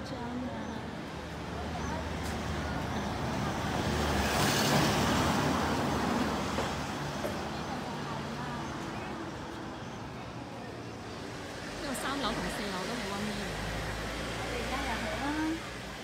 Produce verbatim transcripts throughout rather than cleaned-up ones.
張啊！呢個三樓同四樓都冇 one million。我哋而家入去啦。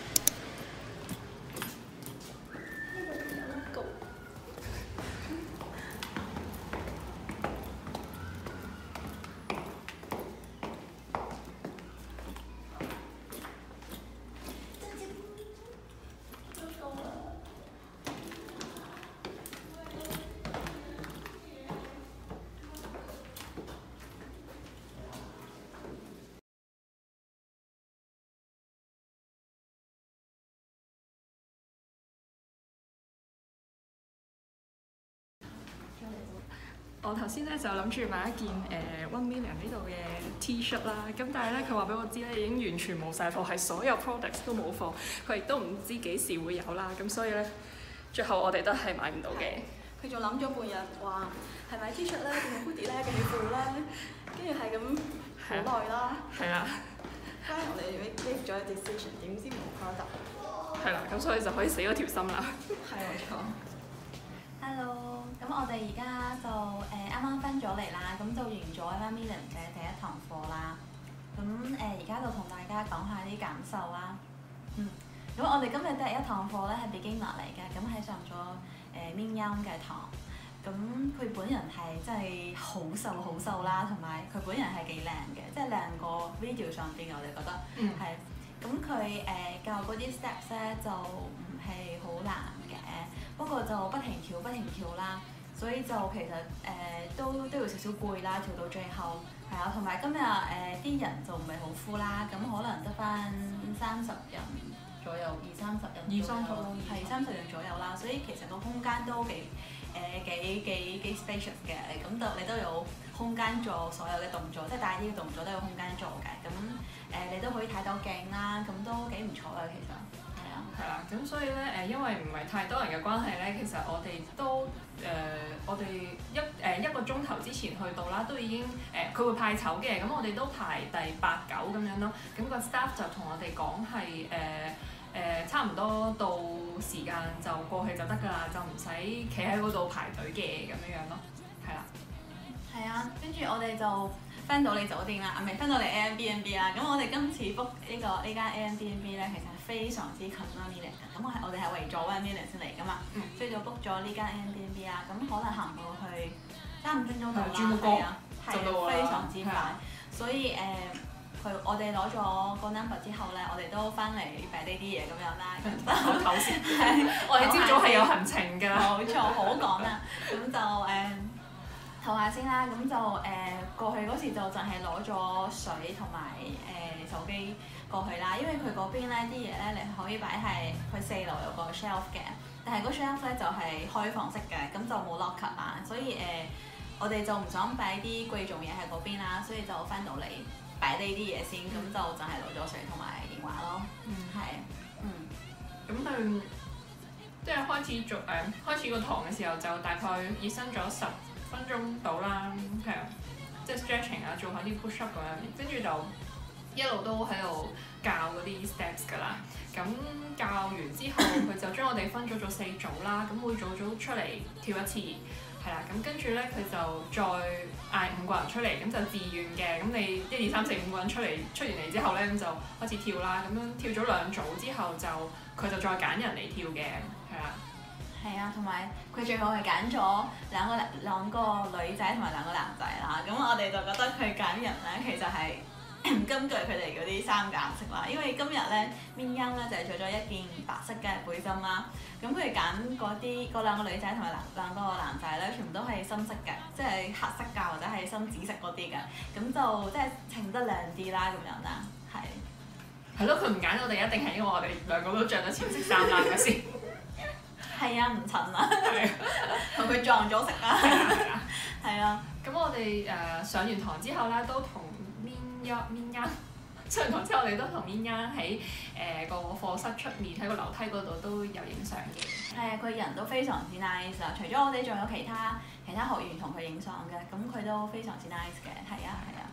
我頭先咧就諗住買一件誒、呃、one million 呢度嘅 T-shirt 啦，咁但係咧佢話俾我知咧已經完全冇晒貨，係所有 products 都冇貨，佢亦都唔知幾時會有啦，咁所以咧最後我哋都係買唔到嘅。佢仲諗咗半日，話係買 T-shirt 咧定係 hoodie 咧定係褲咧，跟住係咁好耐啦。係啦。跟住我哋 make 咗 decision， 點知冇 product。係啦，咁所以就可以死咗條心啦。係冇錯。Hello， 咁我哋而家就誒啱啱分咗嚟啦，咁就完咗 one million 嘅第一堂課啦。咁誒而家就同大家講下啲感受啦。嗯，咁我哋今日第一堂課咧係 beginner 嚟嘅，咁係上咗誒 Minyoung 嘅堂。咁佢本人係真係好瘦好瘦啦，同埋佢本人係幾靚嘅，即係靚過 video 上邊我哋覺得係。咁佢誒教嗰啲 steps 咧就唔係好難嘅，不過就不停跳不停跳啦，所以就其實誒、呃、都都要少少攰啦，跳到最後係啊，同埋今日誒啲人就唔係好 full 啦，咁可能得翻三十人左右，二三十人左右，二三十咯，係三十人左右啦，所以其實個空間都幾誒、呃、幾幾幾 spacious 嘅，咁就你都有空間做所有嘅動作，即係大啲嘅動作都有空間做嘅，咁誒、呃、你都可以睇到鏡啦，咁都幾唔錯啊，其實係啊。係啦，咁所以咧誒，因為唔係太多人嘅關係咧，其實我哋都誒、呃，我哋一誒、呃、一個鐘頭之前去到啦，都已經誒佢、呃、會派籌嘅，咁我哋都排第八九咁樣咯，咁、個 staff 就同我哋講係誒誒差唔多到時間就過去就得㗎啦，就唔使企喺嗰度排隊嘅咁樣樣咯，係啦。係啊，跟住我哋就翻到你酒店啦，啊未翻到你 Airbnb 啦，咁我哋今次 book 呢個呢間 Airbnb 咧，其實係非常之近 one million 嘅，咁我係我哋係為咗 one million 先嚟㗎嘛，嗯、所以就 book 咗呢間 Airbnb 啦，咁可能行過去三五分鐘到啦，係啊，係非常之快，所以誒佢、呃、我哋攞咗個 number 之後咧，我哋都翻嚟擺低啲嘢咁樣啦，咁就唞先，我哋朝早係有行程㗎，冇錯，好趕啊，咁就誒。呃唞下先啦，咁就誒、呃、過去嗰時就淨係攞咗水同埋誒手機過去啦，因為佢嗰邊咧啲嘢咧你可以擺係佢四樓有個 shelf 嘅，但係嗰 shelf 咧就係、是、開放式嘅，咁就冇 locker 啊，所以誒、呃、我哋就唔想擺啲貴重嘢喺嗰邊啦，所以就翻到嚟擺低啲嘢先，咁、嗯、就淨係攞咗水同埋電話咯。嗯，係，嗯。咁佢即係開始做誒、呃、開始個堂嘅時候就大概熱身咗十分鐘到啦，係啊，即係 stretching 啊，做下啲 push up 咁樣，跟住就一路都喺度教嗰啲 steps 㗎啦。咁教完之後，佢就將我哋分咗做四組啦，咁每組組出嚟跳一次，係啦。咁跟住咧，佢就再嗌五個人出嚟，咁就自願嘅。咁你一二三四五個人出嚟，出完嚟之後咧，咁就開始跳啦。咁樣跳咗兩組之後就，就佢就再揀人嚟跳嘅，係啦。係啊，同埋佢最後係揀咗兩個兩個女仔同埋兩個男仔啦，咁我哋就覺得佢揀人咧，其實係根據佢哋嗰啲衫嘅顏色啦。因為今日咧 Minyoung 咧就係着咗一件白色嘅背心啦，咁佢揀嗰啲嗰兩個女仔同埋兩兩個男仔咧，全部都係深色嘅，即係黑色㗎或者係深紫色嗰啲嘅，咁就即係襯得靚啲啦咁樣啦，係。係咯，佢唔揀我哋一定係因為我哋兩個都着咗淺色衫啦，係咪先？係啊，唔襯啊，同佢撞咗食啊，係啊。咁我哋誒、呃、上完堂之後咧，都同 Minyoung Minyoung 上完堂之後，我哋都同 Minyoung 喺誒個課室出面喺個樓梯嗰度都有影相嘅。係啊，佢人都非常之 nice 啊！除咗我哋，仲有其他其他學員同佢影相嘅，咁佢都非常之 nice 嘅。係啊，係啊。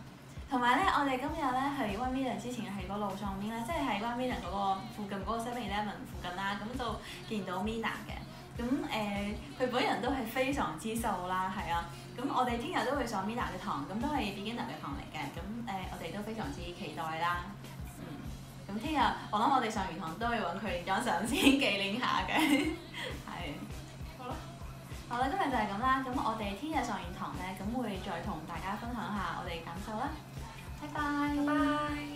同埋咧，我哋今日咧去 one million 之前喺個路上面咧，即係喺 one million 嗰個附近嗰個 seven eleven 附近啦，咁就見到 Minna 嘅。咁誒，佢、呃、本人都係非常之瘦啦，係啊。咁我哋聽日都會上 Minna 嘅堂，咁都係 beginner 嘅堂嚟嘅。咁誒、呃，我哋都非常之期待啦。嗯。咁聽日我諗我哋上完堂都會揾佢影張相先紀念下嘅。係。好啦。好啦，今日就係咁啦。咁我哋聽日上完堂咧，咁會再同大家分享下我哋感受啦。拜拜。拜拜。